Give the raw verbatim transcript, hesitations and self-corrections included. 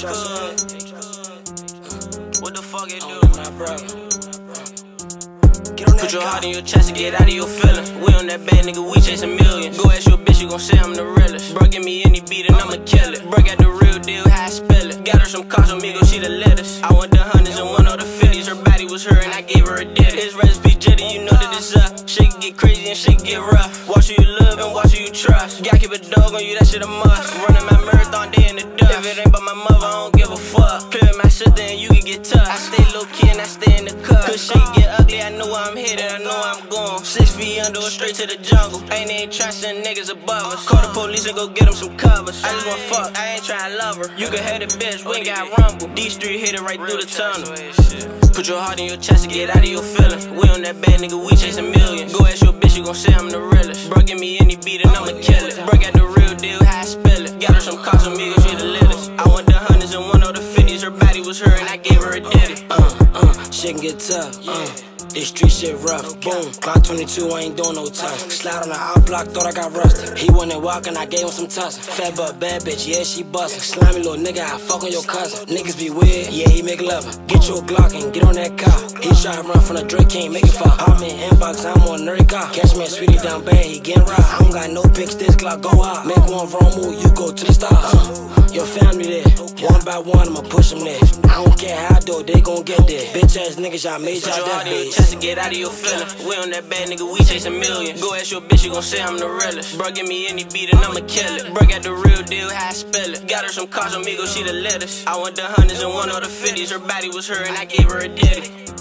What the fuck it do? My brother. Put your heart in your chest and get out of your feelings. We on that bad nigga, we chasing millions. Go ask your bitch, you gon' say I'm the realest. Bro, give me any beat and I'ma kill it. Bro, got the real deal, how I spell it. Got her some Casamigos, she the latest. I want the hundreds and one of the fifties. Her body was her and I gave her a ditty. His recipe jetty, you know that it's up. Shit can get crazy and shit get rough. Watch who you love and watch who you trust. Gotta keep a dog on you, that shit a must. Running my marathon day in the dust. If it ain't about my mother, I don't give a fuck. Clear my sister and you can get tough. I stay low key and I stay in the cup. Cause shit get ugly, I know where I'm headed, I know where I'm going. Six feet under or straight to the jungle. Ain't ain't tryna send niggas above us. Call the police and go get them some covers. I just want fuck, I ain't tryna love her. You can have the bitch, we ain't got rumble. D Street hit it right through the tunnel. Put your heart in your chest and get out of your feelings. We on that bad nigga, we chasing millions. Go ask your bitch, you gon' say I'm the realest. Bro, give me any beat and I'ma kill it. Bro, got the real deal, how I spell it. Got her some Casamigos, she the latest. I want the hundreds and one of the fifties. Her body was her and I gave her a ditty. Uh, uh, shit can get tough, uh. This street shit rough, boom. Glock twenty-two, I ain't doing no touch. Slide on the out block, thought I got rusty. He wasn't walking, I gave him some tussin'. Fat but bad bitch, yeah, she bustin'. Slimy little nigga, I fuck on your cousin. Niggas be weird, yeah, he make love. Get your Glock and get on that car. He try to run from the Drake, can't make it fall. I'm in inbox, I'm on nerdy car. Catch me a sweetie down bad, he getting robbed. I don't got no pics, this Glock go hard. Make one wrong move, you go to the stars. Uh, your family there, one by one, I'ma push them there. I don't care how I do it, they gon' get there. Bitch ass niggas, y'all made y'all that bitch. To get out of your feelings. We on that bad nigga, we chasing millions. Go ask your bitch, you gon' say I'm the realest. Bro, give me any beat and I'ma kill it. Bro, got the real deal, how I spell it. Got her some Casamigos, she the latest. I want the hundreds and one of the fifties. Her body was her and I gave her a ditty.